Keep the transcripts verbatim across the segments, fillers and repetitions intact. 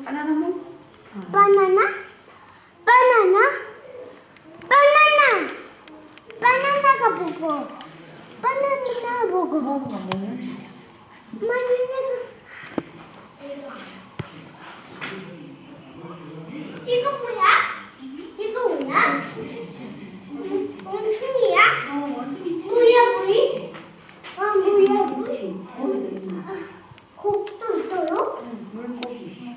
바나나 뭐? 바나나? 바나나? 바나나! 바나나가 보고. 바나나 보고. 뭐가 뭐냐? 바나나. 이거 뭐야? 이거 뭐야? 원숭이야? 어, 원숭이 뭐야, 뭐이? 아, 뭐야, 뭐이? 곡도 있어요? 응, 물고기.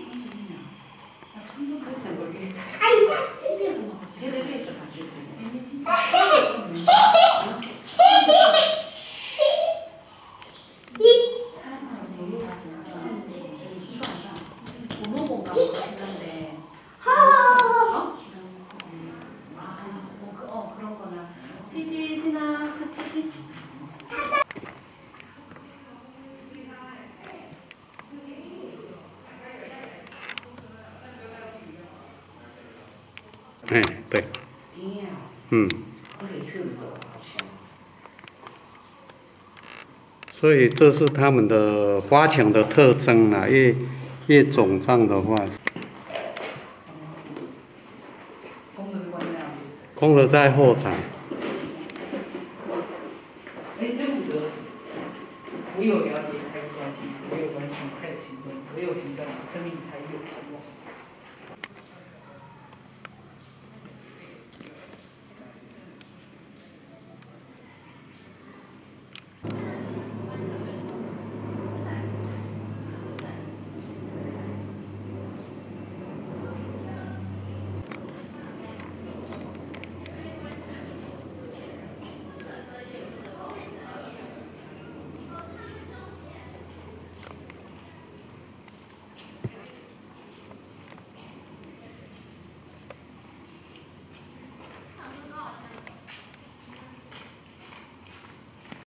아이다. 제대로 해서 가지고. 고모고가 있는데. 어? 어, 그런 거나. 찌찌찌나, 찌찌. 哎，对，嗯，所以这是它们的花墙的特征啦。越越肿胀的话，功能在后场。 哎，这五个，我有了解才有关系，我有关系才有行动，我有行动，生命才有希望。